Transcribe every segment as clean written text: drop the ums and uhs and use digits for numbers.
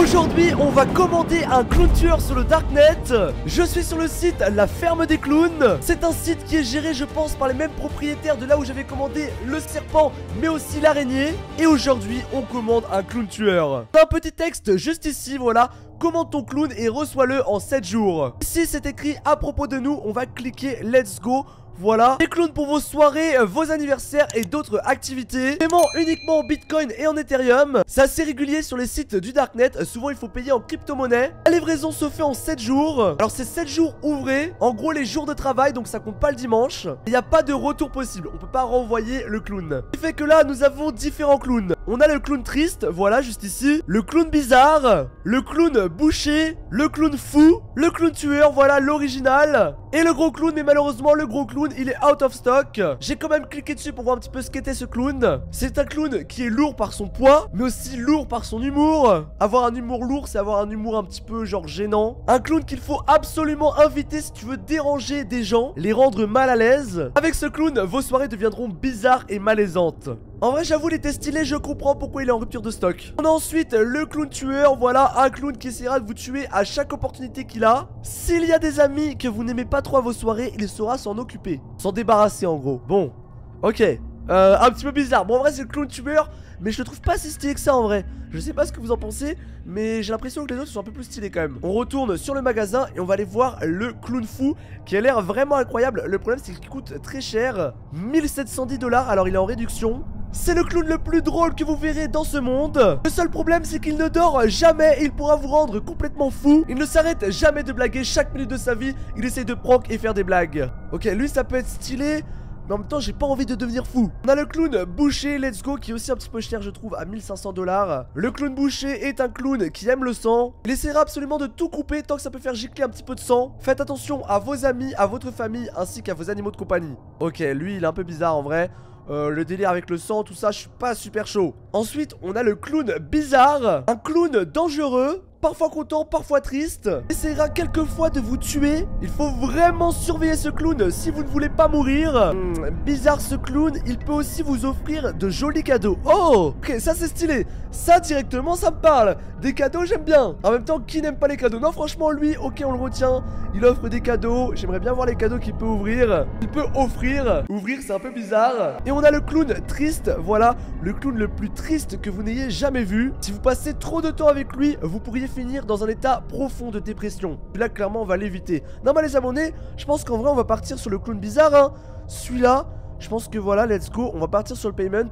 Aujourd'hui, on va commander un clown tueur sur le Darknet. Je suis sur le site La Ferme des Clowns. C'est un site qui est géré, je pense, par les mêmes propriétaires de là où j'avais commandé le serpent, mais aussi l'araignée. Et aujourd'hui, on commande un clown tueur. Un petit texte juste ici, voilà. Commande ton clown et reçois-le en 7 jours. Ici, c'est écrit à propos de nous. On va cliquer Let's Go. Voilà, des clowns pour vos soirées, vos anniversaires et d'autres activités. Paiement uniquement en Bitcoin et en Ethereum. C'est assez régulier sur les sites du Darknet. Souvent il faut payer en crypto-monnaie. La livraison se fait en 7 jours. Alors c'est 7 jours ouvrés. En gros les jours de travail, donc ça compte pas le dimanche. Il n'y a pas de retour possible. On peut pas renvoyer le clown. Ce qui fait que là nous avons différents clowns. On a le clown triste, voilà juste ici. Le clown bizarre. Le clown bouché. Le clown fou. Le clown tueur, voilà l'original. Et le gros clown, mais malheureusement le gros clown il est out of stock. J'ai quand même cliqué dessus pour voir un petit peu ce qu'était ce clown. C'est un clown qui est lourd par son poids, mais aussi lourd par son humour. Avoir un humour lourd, c'est avoir un humour un petit peu genre gênant. Un clown qu'il faut absolument inviter si tu veux déranger des gens, les rendre mal à l'aise. Avec ce clown, vos soirées deviendront bizarres et malaisantes. En vrai j'avoue il était stylé, je comprends pourquoi il est en rupture de stock. On a ensuite le clown tueur, voilà un clown qui essaiera de vous tuer à chaque opportunité qu'il a. S'il y a des amis que vous n'aimez pas trop à vos soirées, il saura s'en occuper, s'en débarrasser en gros. Bon, ok, un petit peu bizarre. Bon en vrai c'est le clown tueur, mais je le trouve pas si stylé que ça en vrai. Je sais pas ce que vous en pensez, mais j'ai l'impression que les autres sont un peu plus stylés quand même. On retourne sur le magasin et on va aller voir le clown fou qui a l'air vraiment incroyable. Le problème c'est qu'il coûte très cher, 1710 $, alors il est en réduction. C'est le clown le plus drôle que vous verrez dans ce monde. Le seul problème c'est qu'il ne dort jamais. Il pourra vous rendre complètement fou. Il ne s'arrête jamais de blaguer. Chaque minute de sa vie il essaie de prank et faire des blagues. Ok, lui ça peut être stylé, mais en même temps j'ai pas envie de devenir fou. On a le clown bouché Let's Go qui est aussi un petit peu cher je trouve, à 1500 $. Le clown bouché est un clown qui aime le sang. Il essaiera absolument de tout couper tant que ça peut faire gicler un petit peu de sang. Faites attention à vos amis, à votre famille ainsi qu'à vos animaux de compagnie. Ok, lui il est un peu bizarre en vrai. Le délire avec le sang, tout ça, je suis pas super chaud. Ensuite, on a le clown bizarre. Un clown dangereux, parfois content, parfois triste. Il essaiera quelquefois de vous tuer. Il faut vraiment surveiller ce clown si vous ne voulez pas mourir. Bizarre ce clown, il peut aussi vous offrir de jolis cadeaux. Oh, ok, ça c'est stylé. Ça directement, ça me parle. Des cadeaux, j'aime bien. En même temps, qui n'aime pas les cadeaux? Non, franchement, lui, ok, on le retient. Il offre des cadeaux. J'aimerais bien voir les cadeaux qu'il peut ouvrir. Il peut offrir. Ouvrir, c'est un peu bizarre. Et on a le clown triste. Voilà, le clown le plus triste que vous n'ayez jamais vu. Si vous passez trop de temps avec lui, vous pourriez finir dans un état profond de dépression. Là, clairement, on va l'éviter. Non, mais les abonnés, je pense qu'en vrai, on va partir sur le clown bizarre. Hein. Celui-là, je pense que voilà, let's go. On va partir sur le payment.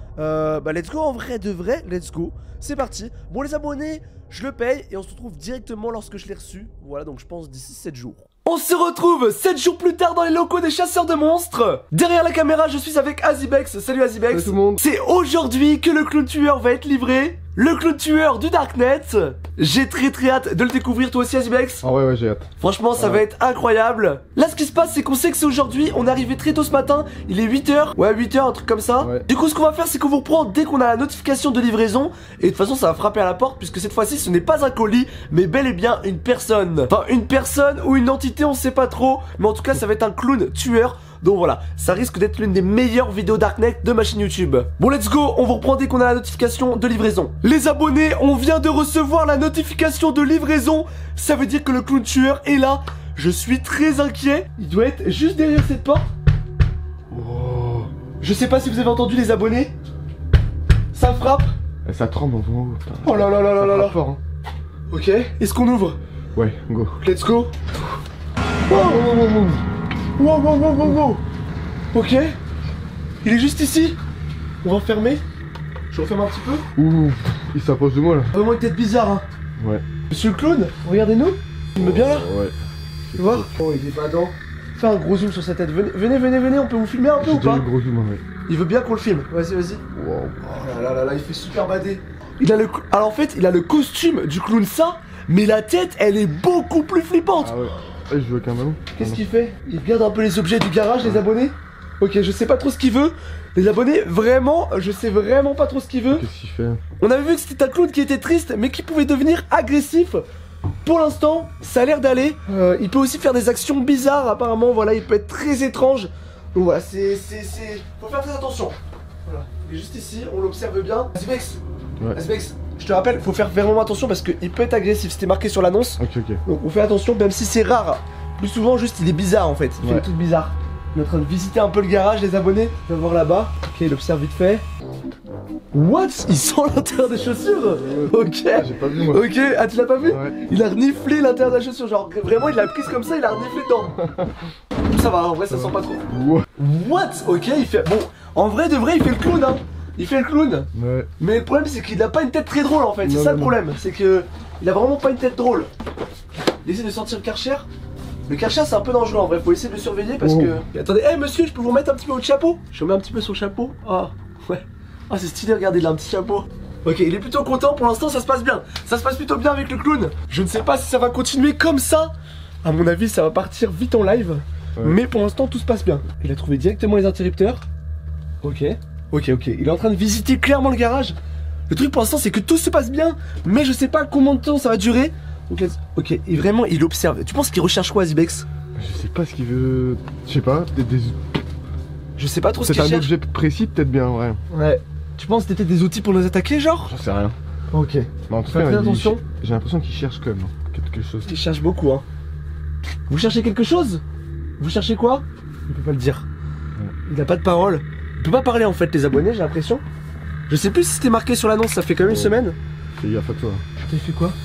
Let's go en vrai de vrai, let's go. C'est parti. Bon les abonnés, je le paye et on se retrouve directement lorsque je l'ai reçu. Voilà, donc je pense d'ici 7 jours. On se retrouve 7 jours plus tard dans les locaux des chasseurs de monstres. Derrière la caméra, je suis avec Azibex. Salut Azibex. Salut tout le monde. C'est aujourd'hui que le clown tueur va être livré. Le clown tueur du Darknet. J'ai très hâte de le découvrir, toi aussi Azibex. Ah ouais j'ai hâte. Franchement ça va être incroyable. Là ce qui se passe c'est qu'on sait que c'est aujourd'hui. On est arrivé très tôt ce matin. Il est 8h. Ouais 8h, un truc comme ça. Ouais. Du coup ce qu'on va faire c'est qu'on vous reprend dès qu'on a la notification de livraison. Et de toute façon ça va frapper à la porte, puisque cette fois-ci ce n'est pas un colis, mais bel et bien une personne. Enfin une personne ou une entité, on sait pas trop. Mais en tout cas ça va être un clown tueur. Donc voilà, ça risque d'être l'une des meilleures vidéos Darknet de ma chaîne YouTube. Bon let's go, on vous reprend dès qu'on a la notification de livraison. Les abonnés, on vient de recevoir la notification de livraison. Ça veut dire que le clown tueur est là. Je suis très inquiet. Il doit être juste derrière cette porte. Oh. Je sais pas si vous avez entendu les abonnés. Ça frappe. Ça tremble en haut. Oh là là là là là là. Fort, hein. Ok, est-ce qu'on ouvre? Ouais, go. Let's go. Wow. Wow. Ok. Il est juste ici. On va fermer. Je referme un petit peu. Ouh, il s'approche de moi là. Vraiment une tête bizarre hein. Ouais. Monsieur le clown, regardez-nous. Il me bien là. Ouais. Tu vois? Oh il est pas dedans. Fais un gros zoom sur sa tête. Venez, on peut vous filmer un peu ou pas? Gros zoom, ouais. Il veut bien qu'on le filme. Vas-y. Wow. Oh là, il fait super badé. Alors en fait, il a le costume du clown ça, mais la tête, elle est beaucoup plus flippante. Ah ouais. Je joue avec un ballon. Qu'est-ce qu'il fait? Il regarde un peu les objets du garage, les abonnés. Ok, je sais pas trop ce qu'il veut. Les abonnés, vraiment, je sais vraiment pas trop ce qu'il veut. Qu'est-ce qu'il fait? On avait vu que c'était un clown qui était triste, mais qui pouvait devenir agressif. Pour l'instant, ça a l'air d'aller. Il peut aussi faire des actions bizarres, apparemment. Voilà, il peut être très étrange. Donc voilà, faut faire très attention. Voilà, il est juste ici, on l'observe bien. Azibex, ouais. Azibex, je te rappelle, faut faire vraiment attention parce qu'il peut être agressif, c'était marqué sur l'annonce. Ok, ok. Donc on fait attention, même si c'est rare. Plus souvent, juste il est bizarre en fait, il fait des trucs bizarres. Il est en train de visiter un peu le garage, les abonnés. Je vais voir là-bas. Ok, il observe vite fait. What? Il sent l'intérieur des chaussures? Ok. Ah, j'ai pas vu moi. Ok, ah tu l'as pas vu? Ouais. Il a reniflé l'intérieur de la chaussure, genre vraiment il l'a prise comme ça, il a reniflé dedans. Ça va, en vrai ça sent pas trop. What? Ok, il fait... Bon, en vrai de vrai il fait le clown hein. Il fait le clown. Ouais. Mais le problème c'est qu'il a pas une tête très drôle en fait, c'est ça le problème. C'est que il a vraiment pas une tête drôle. Il essaie de sortir le Karcher. Le Karcher c'est un peu dangereux en vrai, faut essayer de le surveiller parce que... Et attendez, hey, monsieur, je peux vous remettre un petit peu votre chapeau? Je remets un petit peu son chapeau. Ah, ouais. Ah c'est stylé, regardez, il a un petit chapeau. Ok, il est plutôt content, pour l'instant ça se passe bien. Ça se passe plutôt bien avec le clown. Je ne sais pas si ça va continuer comme ça. À mon avis ça va partir vite en live. Ouais. Mais pour l'instant tout se passe bien. Il a trouvé directement les interrupteurs. Ok. Ok, ok. Il est en train de visiter clairement le garage. Le truc pour l'instant c'est que tout se passe bien. Mais je sais pas combien de temps ça va durer. Donc, ok, et vraiment il observe. Tu penses qu'il recherche quoi Zibex? Je sais pas ce qu'il veut. Je sais pas, peut-être des. Je sais pas trop ce qu'il cherche. C'est un cherche. objet précis, peut-être bien, ouais. Ouais. Tu penses que c'était des outils pour nous attaquer, genre? J'en sais rien. Ok. Mais en tout cas, attention. J'ai l'impression qu'il cherche quand même quelque chose. Il cherche beaucoup, hein. Vous cherchez quelque chose? Vous cherchez quoi? Il peut pas le dire. Ouais. Il a pas de parole. Il peut pas parler en fait, les abonnés, j'ai l'impression. Je sais plus si c'était marqué sur l'annonce, ça fait quand même une semaine. Fais gaffe à toi. T'as fait quoi?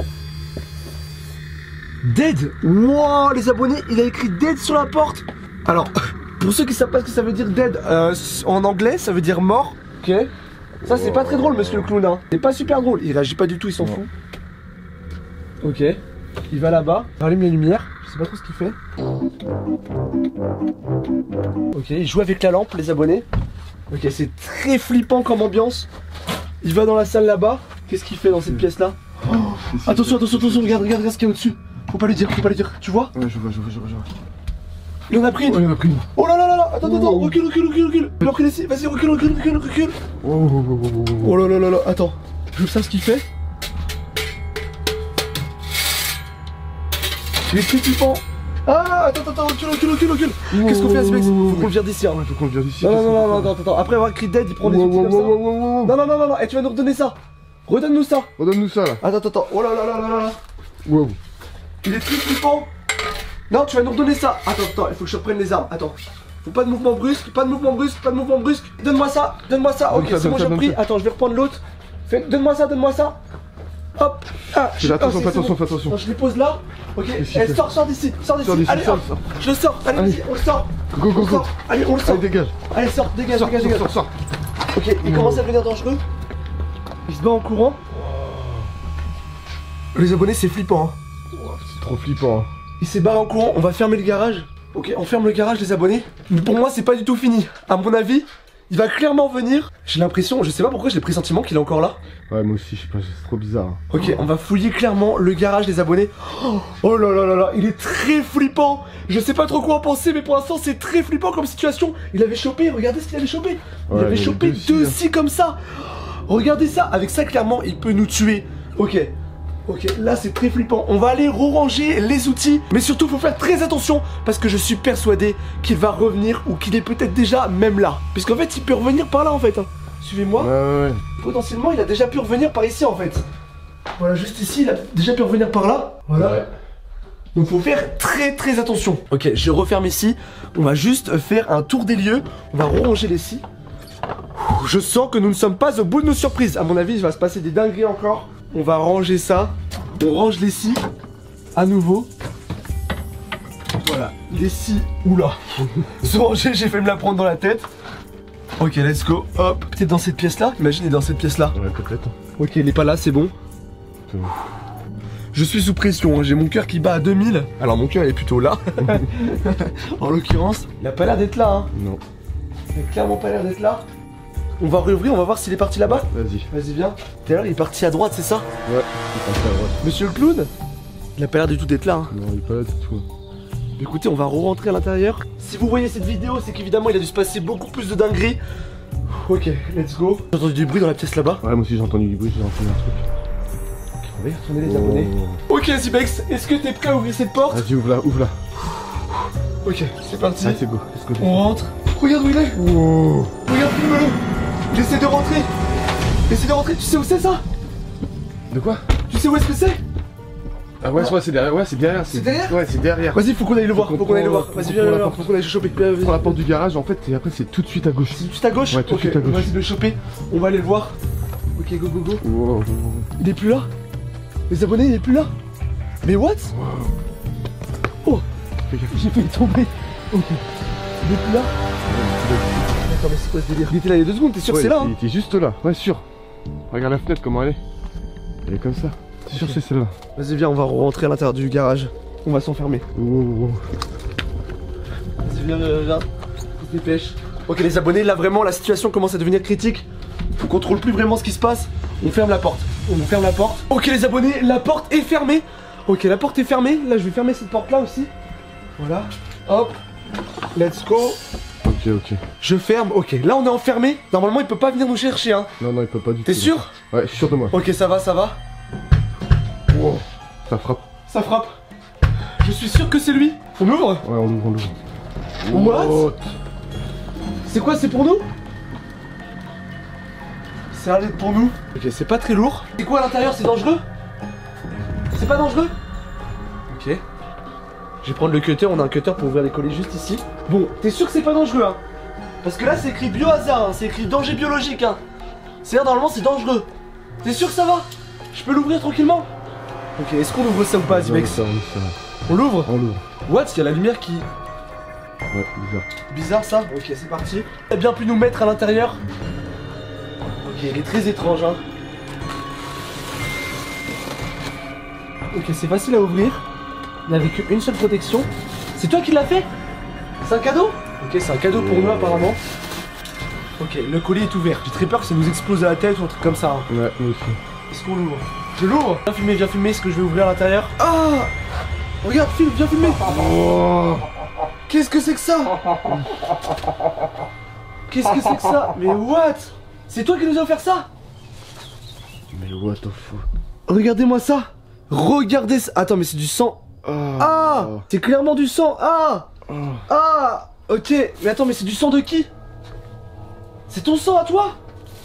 Dead! Wow, les abonnés, il a écrit Dead sur la porte. Alors, pour ceux qui savent pas ce que ça veut dire Dead, en anglais, ça veut dire mort. Ok. Ça, c'est pas très drôle, monsieur le clown. Hein. C'est pas super drôle. Il réagit pas du tout, il s'en fout. Ok. Il va là-bas. Il allume les lumières. Je sais pas trop ce qu'il fait. Ok, il joue avec la lampe, les abonnés. Ok, c'est très flippant comme ambiance. Il va dans la salle là-bas. Qu'est-ce qu'il fait dans cette pièce-là? Oh, attention, attention, attention, regarde ce qu'il y a au-dessus. Faut pas lui dire, tu vois? Ouais, je vois. Il en a pris une. Ouais, il en a pris une. Oh là là là là, attends, recule. Il a pris les... Vas-y, recule. Oh là là là, attends. Je sais ce qu'il fait. Il est très flippant. Ah, attends, recule. Qu'est-ce qu'on fait à ce mec? Faut qu'on le vire d'ici, hein. Faut qu'on le vire d'ici. Non, attends. Après avoir écrit dead, il prend des outils comme ça. Non. Et tu vas nous redonner ça. Redonne-nous ça. Redonne-nous ça là. Attends. Oh là là. Wow. Il est très flippant. Non, tu vas nous redonner ça. Attends, il faut que je reprenne les armes. Attends. Faut pas de mouvement brusque. Donne-moi ça. Ok, c'est bon, j'ai repris. Attends, je vais reprendre l'autre. Donne-moi ça. Hop. Ah, fais attention. Attends, je les pose là. Ok. Sors d'ici. Allez, je le sors. Allez, vas-y, on le sort. Go. Allez, on le sort. Allez, dégage. Allez, dégage. Sors. Ok, il commence à devenir dangereux. Il se bat en courant. Les abonnés, c'est flippant. Hein. C'est trop flippant. Hein. Il s'est barré en courant, on va fermer le garage. Ok, on ferme le garage, les abonnés. Mais pour moi, c'est pas du tout fini. À mon avis, il va clairement venir. J'ai l'impression, je sais pas pourquoi, j'ai le pressentiment qu'il est encore là. Ouais, moi aussi, je sais pas, c'est trop bizarre. Hein. Ok, on va fouiller clairement le garage, les abonnés. Oh là là, il est très flippant. Je sais pas trop quoi en penser, mais pour l'instant, c'est très flippant comme situation. Il avait chopé, regardez ce qu'il avait chopé. Il avait chopé deux scies comme ça. Regardez ça, avec ça, clairement, il peut nous tuer. Ok, là c'est très flippant. On va aller re-ranger les outils. Mais surtout, faut faire très attention. Parce que je suis persuadé qu'il va revenir. Ou qu'il est peut-être déjà même là. Puisqu'en fait, il peut revenir par là en fait. Hein. Suivez-moi. Ouais. Potentiellement, il a déjà pu revenir par ici en fait. Voilà, juste ici, il a déjà pu revenir par là. Voilà. Ouais. Donc faut faire très attention. Ok, je referme ici. On va juste faire un tour des lieux. On va re-ranger les scies. Je sens que nous ne sommes pas au bout de nos surprises. À mon avis, il va se passer des dingueries encore. On va ranger ça. On range les scies. À nouveau. Voilà. Les scies. Oula. Sont rangés, j'ai fait me la prendre dans la tête. Ok, let's go. Hop. Peut-être dans cette pièce-là. Imagine, il est dans cette pièce-là. Ouais, peut-être. Ok, il est pas là, c'est bon. C'est bon. Je suis sous pression, hein. J'ai mon cœur qui bat à 2000. Alors mon cœur est plutôt là. En l'occurrence, il a pas l'air d'être là. Hein. Non. Il a clairement pas l'air d'être là. On va réouvrir, on va voir s'il est parti là-bas. Vas-y, viens. Tout à l'heure, il est parti à droite, c'est ça? Ouais, il est parti à droite. Monsieur le clown? Il a pas l'air du tout d'être là. Hein. Non, il est pas là du tout. Écoutez, on va re-rentrer à l'intérieur. Si vous voyez cette vidéo, c'est qu'évidemment, il a dû se passer beaucoup plus de dingueries. Ok, let's go. J'ai entendu du bruit dans la pièce là-bas. Ouais, moi aussi j'ai entendu du bruit, j'ai entendu un truc. Ok, on va y retourner les abonnés. Ok, Zibex, est-ce que t'es prêt à ouvrir cette porte? Vas-y, ouvre-la. Ok, c'est parti. Allez, c'est go. On rentre. Regarde où il est. Wow. Regarde, filme-le. Il essaie de rentrer. Tu sais où c'est ça? De quoi? Tu sais où est-ce que c'est? Ah ouais, c'est derrière. Ouais, c'est derrière. C'est derrière? Ouais, c'est derrière. Vas-y, faut qu'on aille le voir. Faut qu'on aille le voir. Vas-y, viens, viens, faut faut qu'on aille le choper. Prends la porte du garage en fait et après c'est tout de suite à gauche. C'est juste à gauche? Ouais, tout de suite à gauche. Vas-y, le choper. On va aller le voir. Ok, go, go, go. Wow. Il est plus là? Les abonnés, il est plus là? Mais what? Oh! J'ai failli tomber. Ok. Il est plus là? Attends, mais c'est quoi ce délire? Il était là il y a 2 secondes, t'es sûr que c'est là? Il était juste là, ouais, sûr. Regarde la fenêtre comment elle est. Elle est comme ça. C'est sûr que c'est celle-là. Vas-y, viens, on va rentrer à l'intérieur du garage. On va s'enfermer. Wow. Vas-y, viens, viens, viens. On se dépêche. Ok, les abonnés, là vraiment, la situation commence à devenir critique. On contrôle plus vraiment ce qui se passe. On ferme la porte. On ferme la porte. Ok, les abonnés, la porte est fermée. Ok, la porte est fermée. Là, je vais fermer cette porte-là aussi. Voilà. Hop. Let's go. Ok. Je ferme. Ok, là, on est enfermé. Normalement, il peut pas venir nous chercher, hein. Non, il peut pas du tout. T'es sûr? Ouais, je suis sûr de moi. Ok, ça va, ça va. Wow. Ça frappe. Ça frappe. Je suis sûr que c'est lui. On ouvre? Ouais, on l'ouvre. What? C'est quoi? C'est pour nous? C'est un pour nous. Ok, c'est pas très lourd. C'est quoi à l'intérieur? C'est dangereux? C'est pas dangereux? Ok. Je vais prendre le cutter. On a un cutter pour ouvrir les colis juste ici. Bon, t'es sûr que c'est pas dangereux, hein? Parce que là, c'est écrit biohazard, hein. C'est écrit danger biologique, hein. C'est-à-dire, normalement, c'est dangereux. T'es sûr que ça va? Je peux l'ouvrir tranquillement? Ok, est-ce qu'on ouvre ça ou pas, Zibex? On l'ouvre? On l'ouvre. What? Il y a la lumière qui... Ouais, bizarre. Bizarre ça? Ok, c'est parti. Il a bien pu nous mettre à l'intérieur. Ok, il est très étrange, hein. Ok, c'est facile à ouvrir. Il n'y avait qu'une seule protection. C'est toi qui l'as fait? C'est un cadeau? Ok, c'est un cadeau pour nous apparemment. Ok, le colis est ouvert. J'ai très peur que ça nous explose à la tête ou un truc comme ça, hein. Ouais, moi aussi. Est-ce qu'on l'ouvre? Je l'ouvre? Viens filmer ce que je vais ouvrir à l'intérieur. Ah! Regarde, filme, viens filmer. Oh. Qu'est-ce que c'est que ça? Qu'est-ce que c'est que ça? Mais what? C'est toi qui nous as offert ça? Mais what the fuck? Regardez-moi ça. Regardez ça. Attends, mais c'est du sang. Ah! C'est clairement du sang. Ah! Ah! Ok, mais attends, mais c'est du sang de qui? C'est ton sang à toi?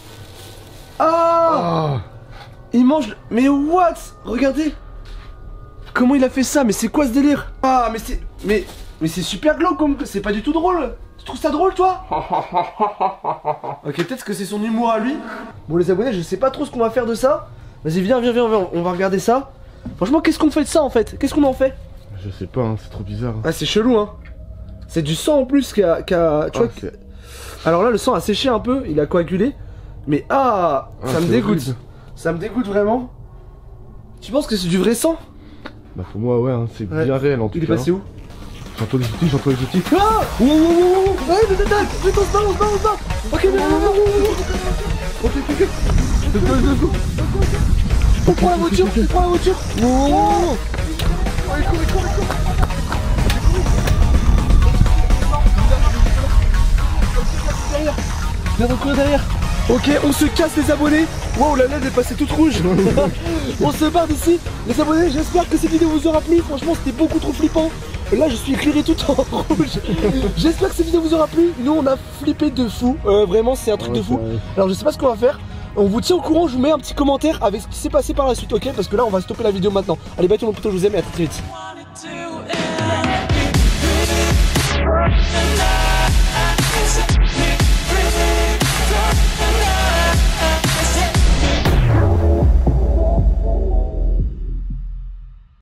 Ah! Il mange... Mais what? Regardez. Comment il a fait ça? Mais c'est quoi ce délire? Ah, mais c'est... Mais c'est super glauque comme... C'est pas du tout drôle. Tu trouves ça drôle, toi? Ok, peut-être que c'est son humour à lui. Bon, les abonnés, je sais pas trop ce qu'on va faire de ça. Vas-y, viens, on va regarder ça. Franchement, qu'est-ce qu'on fait de ça, en fait? Qu'est-ce qu'on en fait? Je sais pas, hein, c'est trop bizarre. Ah, c'est chelou, hein. C'est du sang en plus qui a... Tu vois que... Alors là, le sang a séché un peu, il a coagulé. Mais ça me dégoûte. Horrible. Ça me dégoûte vraiment. Tu penses que c'est du vrai sang? Bah pour moi, ouais, hein, c'est bien réel en tout cas. Il est passé où? J'entends les outils, Ah! Wow! Ouais, mais attaque! Vite, on se bat! Ok, viens. Ok. Let's go. On prend la voiture! Wow! Allez, cours! Viens courir derrière. Ok, on se casse les abonnés. Wow, la LED est passée toute rouge. On se barre d'ici. Les abonnés, j'espère que cette vidéo vous aura plu. Franchement, c'était beaucoup trop flippant. Là, je suis éclairé tout en rouge. J'espère que cette vidéo vous aura plu. Nous, on a flippé de fou. Vraiment, c'est un truc de fou. Alors, je sais pas ce qu'on va faire. On vous tient au courant, je vous mets un petit commentaire avec ce qui s'est passé par la suite, ok? Parce que là, on va stopper la vidéo maintenant. Allez, bye tout le monde, je vous aime et à très vite.